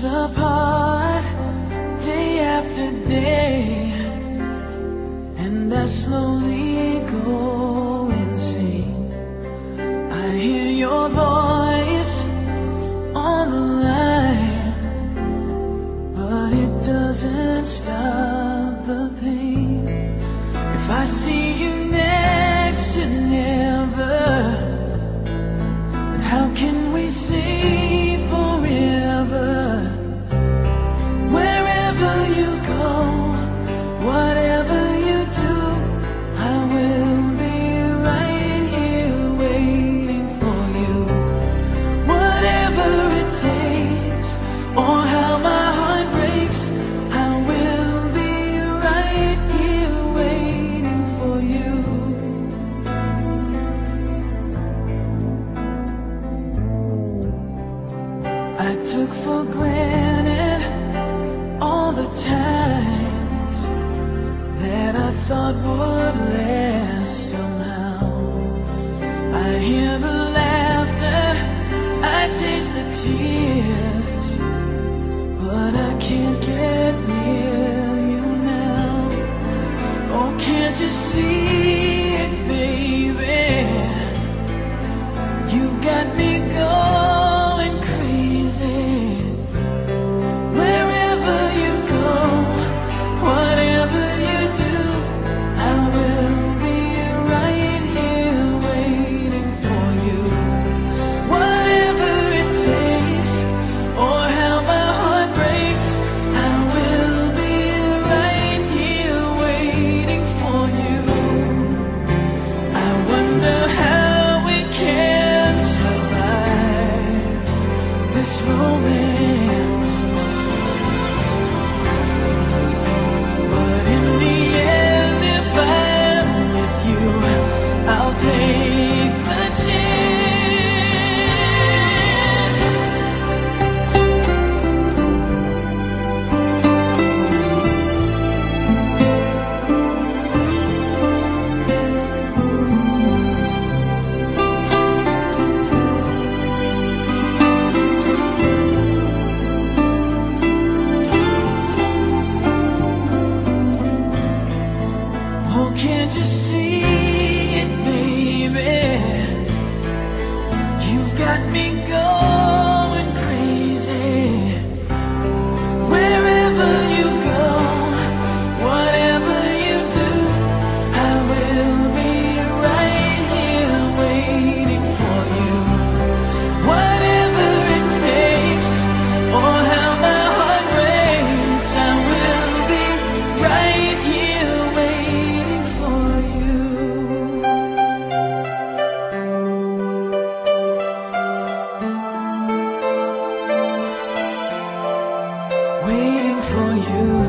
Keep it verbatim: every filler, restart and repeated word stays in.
apart day after day, and I slowly go insane. I hear your voice on the line, but it doesn't stop the pain. If I see you next to never, then how can we say forever? Wherever you go, whatever you do, I will be right here waiting for you. Whatever it takes, or how my heart breaks, I will be right here waiting for you. I took for granted all the times that I thought would last somehow. I hear the laughter, I taste the tears, but I can't get near you now. Oh, can't you see it, baby? You've got me going crazy. Wherever you go, whatever you do, I will be right here waiting for you. Whatever it takes, or how my heart breaks, I will be right here waiting for you. I wonder how we can survive this romance, but in the end, if I'm with you, I'll take the chance. Oh, can't you see it, baby? You've got me going crazy. Wherever you go, whatever you do, I will be right here waiting for you. Whatever it takes, or how my heart breaks, I will be right here waiting for you. Waiting for you.